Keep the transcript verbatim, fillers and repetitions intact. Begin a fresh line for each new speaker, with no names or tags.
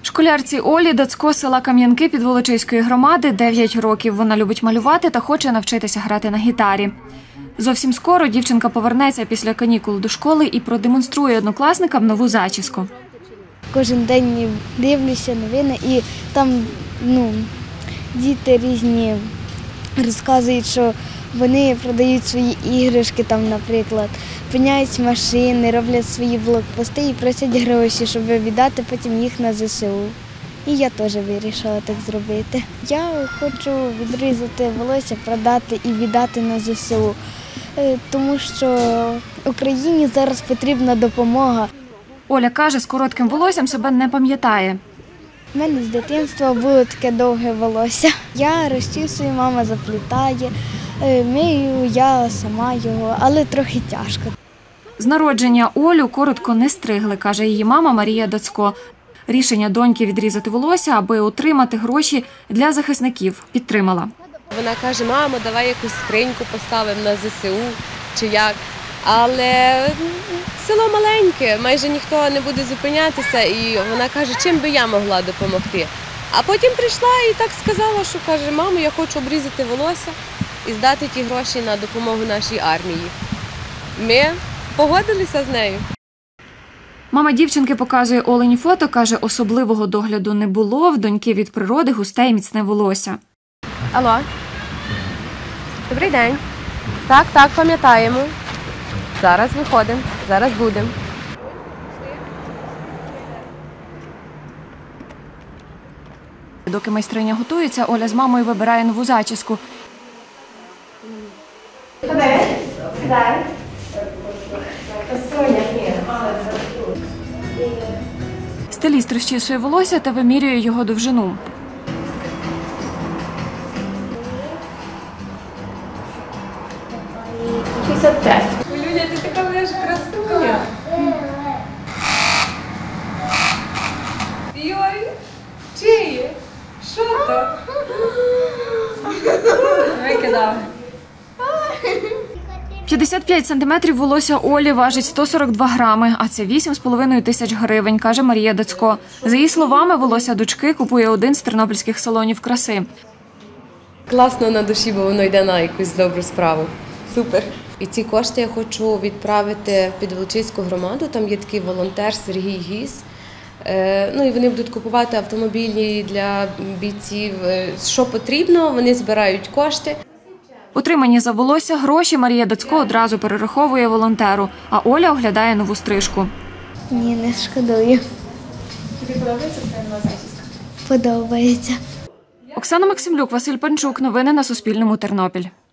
Школярці Олі Дацько з села Кам'янки Підволочиської громади дев'ять років. Вона любить малювати та хоче навчитися грати на гітарі. Зовсім скоро дівчинка повернеться після канікул до школи і продемонструє однокласникам нову зачіску.
Кожен день дивлюся новини і там ну, діти різні розказують, що вони продають свої іграшки, там, наприклад, пиняють машини, роблять свої блокпости і просять гроші, щоб віддати потім їх на зе се у. І я теж вирішила так зробити. Я хочу відрізати волосся, продати і віддати на зе се у, тому що Україні зараз потрібна допомога.
Оля каже, з коротким волоссям себе не пам'ятає.
У мене з дитинства було таке довге волосся. Я розчісую, мама заплітає, мию я сама його, але трохи тяжко.
З народження Олю коротко не стригли, каже її мама Марія Дацько. Рішення доньки відрізати волосся, аби отримати гроші для захисників, підтримала.
Вона каже, мамо, давай якусь скриньку поставимо на зе се у чи як. Але село маленьке, майже ніхто не буде зупинятися, і вона каже, чим би я могла допомогти. А потім прийшла і так сказала, що каже, мамо, я хочу обрізати волосся і здати ті гроші на допомогу нашій армії. Ми погодилися з нею.
Мама дівчинки показує Олені фото, каже, особливого догляду не було, в доньки від природи густе і міцне волосся.
Алло, добрий день. Так, так, пам'ятаємо. Зараз виходимо, зараз будемо.
Доки майстриня готується, Оля з мамою вибирає нову зачіску. Стиліст розчісує волосся та вимірює його довжину.
шістдесят п'ять. Люля, ти така будеш красуня. Йой, чиє? Що то? Викидав.
п'ятдесят п'ять сантиметрів волосся Олі важить сто сорок два грами, а це вісім з половиною тисяч гривень, каже Марія Дацько. За її словами, волосся дочки купує один з тернопільських салонів краси.
Класно на душі, бо воно йде на якусь добру справу. Супер. І ці кошти я хочу відправити в Підволочиську громаду. Там є такий волонтер Сергій Гіс. Ну і вони будуть купувати автомобілі для бійців. Що потрібно, вони збирають кошти.
Отримані за волосся гроші Марія Дацько одразу перераховує волонтеру, а Оля оглядає нову стрижку.
Ні, не шкодую.
Тобі подобається ця нова зачіска?
Подобається.
Оксана Максимлюк, Василь Панчук. Новини на Суспільному. Тернопіль.